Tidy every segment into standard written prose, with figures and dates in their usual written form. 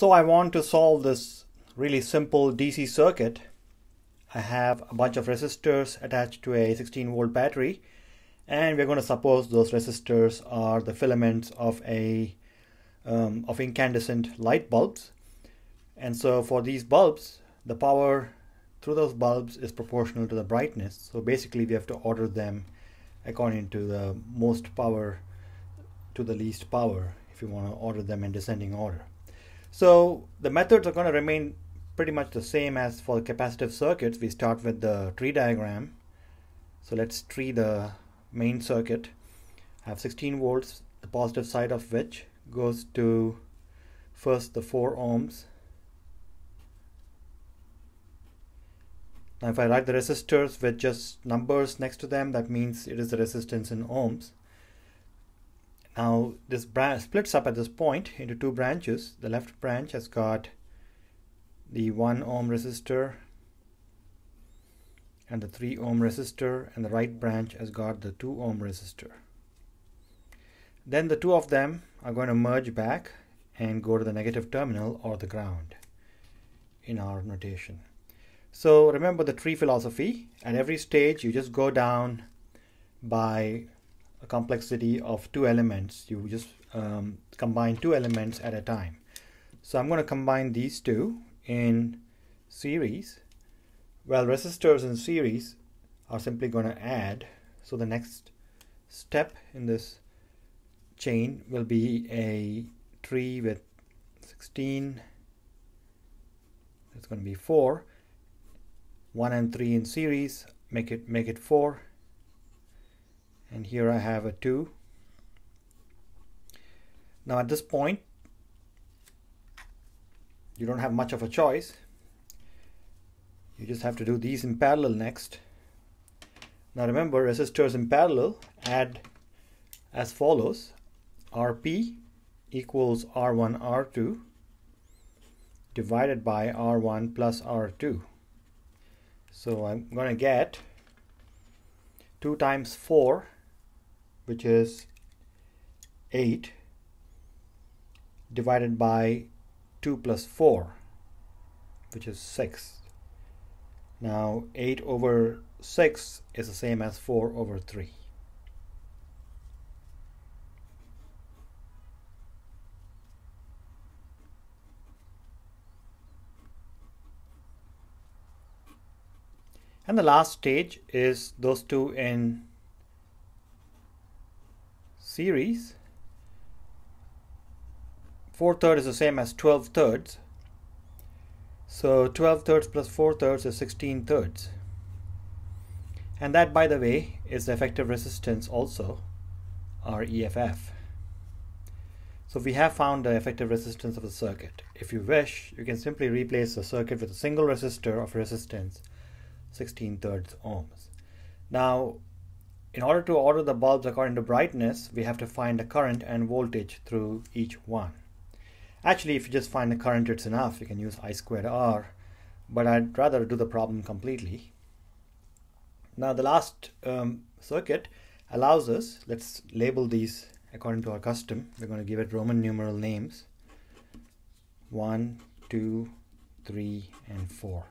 So I want to solve this really simple DC circuit. I have a bunch of resistors attached to a 16-volt battery, and we're going to suppose those resistors are the filaments of incandescent light bulbs. And so for these bulbs, the power through those bulbs is proportional to the brightness. So basically we have to order them according to the most power to the least power if you want to order them in descending order. So the methods are going to remain pretty much the same as for the capacitive circuits. We start with the tree diagram. So let's tree the main circuit. I have 16 volts, the positive side of which goes to first the 4 ohms. Now if I write the resistors with just numbers next to them, that means it is the resistance in ohms. Now this branch splits up at this point into two branches. The left branch has got the 1 ohm resistor and the 3 ohm resistor, and the right branch has got the 2 ohm resistor. Then the two of them are going to merge back and go to the negative terminal or the ground in our notation. So remember the tree philosophy. At every stage you just go down by a complexity of 2 elements. You just combine 2 elements at a time. So I'm going to combine these two in series. Well, resistors in series are simply going to add. So the next step in this chain will be a tree with 16. It's going to be 4. 1 and 3 in series, make it 4. And here I have a 2. Now at this point, you don't have much of a choice. You just have to do these in parallel next. Now remember, resistors in parallel add as follows. Rp equals R1 R2 divided by R1 plus R2. So I'm going to get 2 times 4, which is 8, divided by 2 plus 4, which is 6. Now 8 over 6 is the same as 4 over 3. And the last stage is those two in series. 4/3 is the same as 12/3. So 12/3 plus 4/3 is 16/3. And that, by the way, is the effective resistance also, or EFF. So we have found the effective resistance of the circuit. If you wish, you can simply replace the circuit with a single resistor of resistance 16/3 ohms. Now, in order to order the bulbs according to brightness, we have to find the current and voltage through each one. Actually, if you just find the current, it's enough. You can use I squared R, but I'd rather do the problem completely. Now, the last circuit allows us, let's label these according to our custom. We're going to give it Roman numeral names. 1, 2, 3, and 4.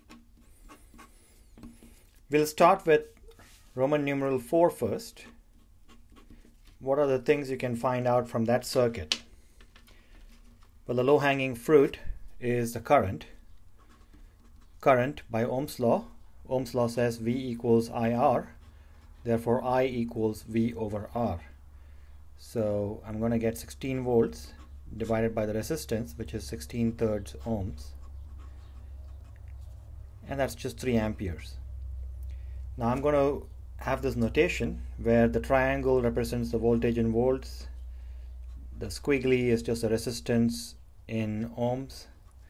We'll start with Roman numeral 4 first. What are the things you can find out from that circuit? Well, the low-hanging fruit is the current. Current by Ohm's law. Ohm's law says V equals IR. Therefore, I equals V over R. So I'm going to get 16 volts divided by the resistance, which is 16/3 ohms. And that's just 3 amperes. Now I'm going to have this notation where the triangle represents the voltage in volts, the squiggly is just the resistance in ohms,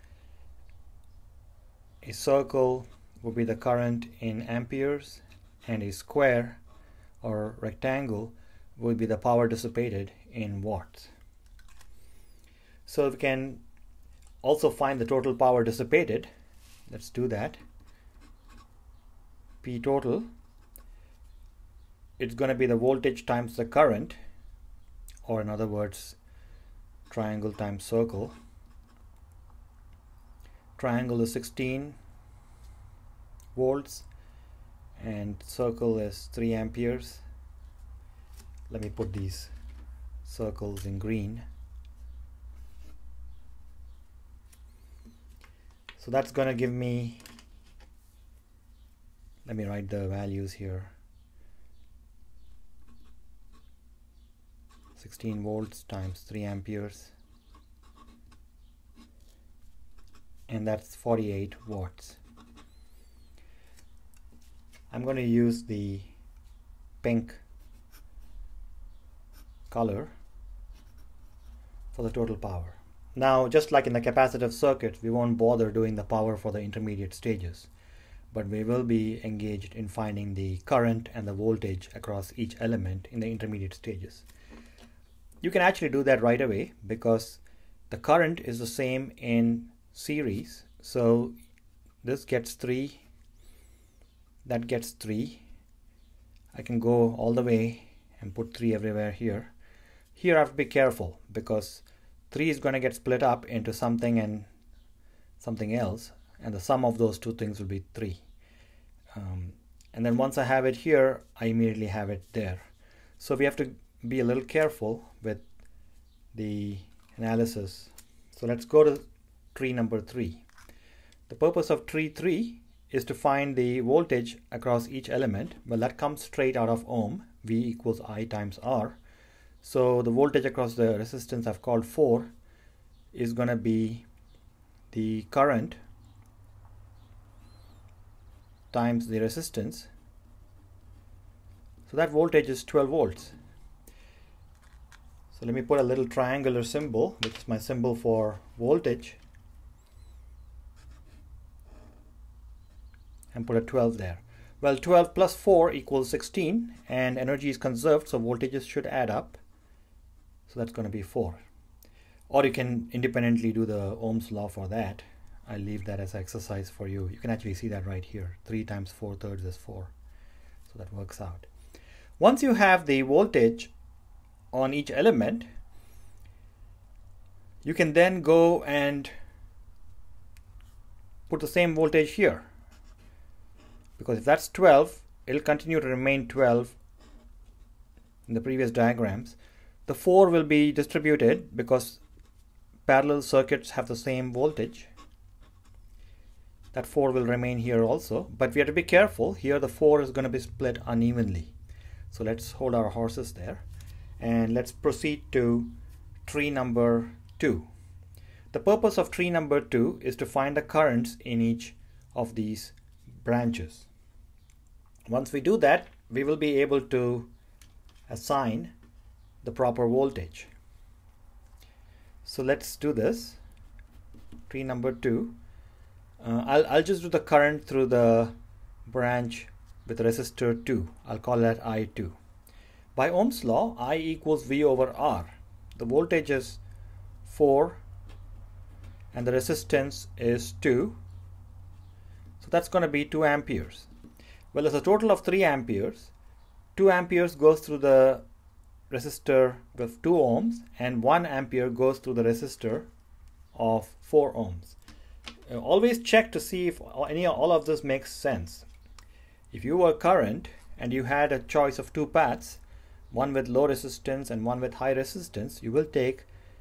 a circle would be the current in amperes, and a square or rectangle would be the power dissipated in watts. So we can also find the total power dissipated. Let's do that. P total, it's going to be the voltage times the current, or in other words, triangle times circle. triangle is 16 volts and circle is 3 amperes. Let me put these circles in green. So that's going to give me, let me write the values here, 16 volts times 3 amperes, and that's 48 watts. I'm going to use the pink color for the total power. Now, just like in the capacitive circuit, we won't bother doing the power for the intermediate stages, but we will be engaged in finding the current and the voltage across each element in the intermediate stages. You can actually do that right away because the current is the same in series. So this gets 3, that gets 3. I can go all the way and put 3 everywhere here. Here I have to be careful because 3 is going to get split up into something and something else, and the sum of those two things will be 3. And then once I have it here, I immediately have it there. So we have to be a little careful with the analysis. So let's go to tree number 3. The purpose of tree 3 is to find the voltage across each element. Well, that comes straight out of Ohm, V equals I times R. So the voltage across the resistance I've called 4 is going to be the current times the resistance. So that voltage is 12 volts. So let me put a little triangular symbol, which is my symbol for voltage, and put a 12 there. Well, 12 plus 4 equals 16, and energy is conserved, so voltages should add up. So that's going to be 4. Or you can independently do the Ohm's law for that. I'll leave that as an exercise for you. You can actually see that right here. 3 times 4/3 is 4. So that works out. Once you have the voltage on each element, you can then go and put the same voltage here. Because if that's 12, it'll continue to remain 12 in the previous diagrams. The 4 will be distributed because parallel circuits have the same voltage. That 4 will remain here also, but we have to be careful. Here the 4 is going to be split unevenly. So let's hold our horses there and let's proceed to tree number 2. The purpose of tree number 2 is to find the currents in each of these branches. Once we do that, we will be able to assign the proper voltage. So let's do this. Tree number 2. I'll just do the current through the branch with resistor 2. I'll call that I2. By Ohm's law, I equals V over R. The voltage is 4 and the resistance is 2. So that's going to be 2 amperes. Well, there's a total of 3 amperes. 2 amperes goes through the resistor with 2 ohms and 1 ampere goes through the resistor of 4 ohms. Always check to see if all of this makes sense. If you were current and you had a choice of 2 paths, one with low resistance and one with high resistance, you will take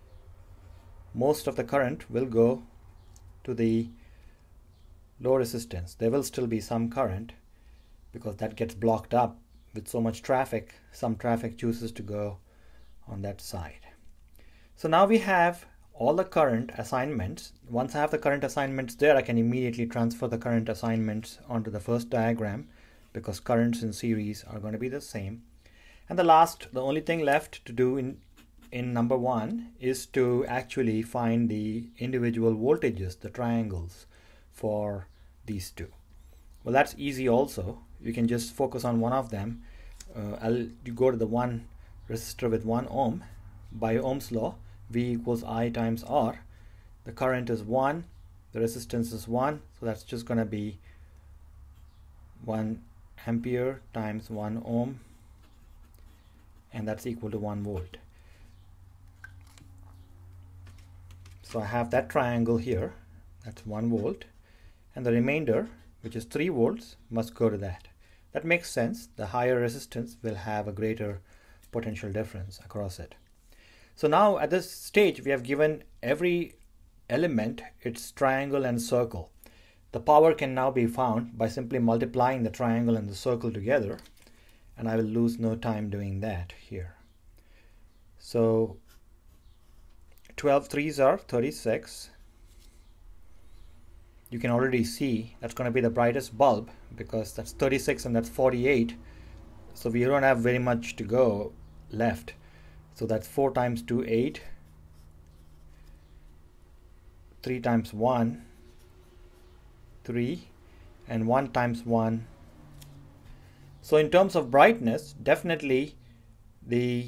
most of the current will go to the low resistance. There will still be some current because that gets blocked up with so much traffic. Some traffic chooses to go on that side. So now we have all the current assignments. Once I have the current assignments there, I can immediately transfer the current assignments onto the first diagram because currents in series are going to be the same. And the only thing left to do in number 1 is to actually find the individual voltages, the triangles for these two. Well, that's easy also. You can just focus on one of them. You go to the one resistor with 1 ohm. By Ohm's law, V equals I times R. The current is 1, the resistance is 1, so that's just going to be 1 ampere times 1 ohm, and that's equal to 1 volt. So I have that triangle here. that's 1 volt, and the remainder, which is 3 volts, must go to that. That makes sense. The higher resistance will have a greater potential difference across it. So now at this stage, we have given every element its triangle and circle. The power can now be found by simply multiplying the triangle and the circle together, and I will lose no time doing that here. So 12 threes are 36. You can already see that's going to be the brightest bulb because that's 36 and that's 48. So we don't have very much to go left. So that's 4 times 2, 8. 3 times 1, 3. And 1 times 1. So in terms of brightness, definitely the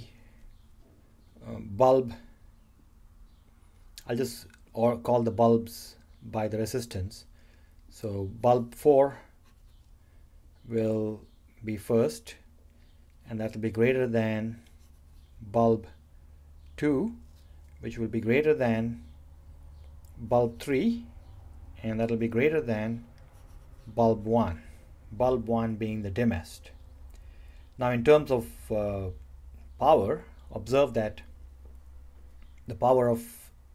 bulb, I'll just call the bulbs by the resistance. So bulb 4 will be first, and that will be greater than bulb 2, which will be greater than bulb 3, and that will be greater than bulb 1. Bulb 1 being the dimmest. Now in terms of power, observe that the power of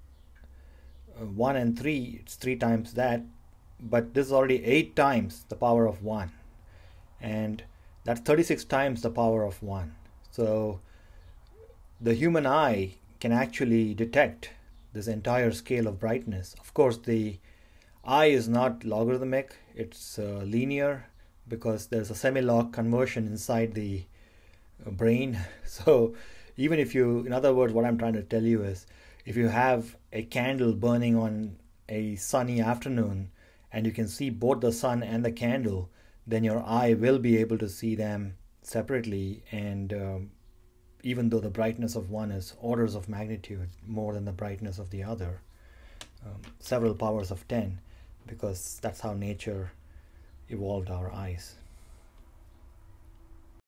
1 and 3, it's 3 times that, but this is already 8 times the power of 1, and that's 36 times the power of 1. So the human eye can actually detect this entire scale of brightness. Of course, the eye is not logarithmic, it's linear, because there's a semi-log conversion inside the brain. So even if you, in other words, what I'm trying to tell you is, if you have a candle burning on a sunny afternoon and you can see both the sun and the candle, then your eye will be able to see them separately, and even though the brightness of one is orders of magnitude more than the brightness of the other, several powers of 10, because that's how nature evolved our eyes.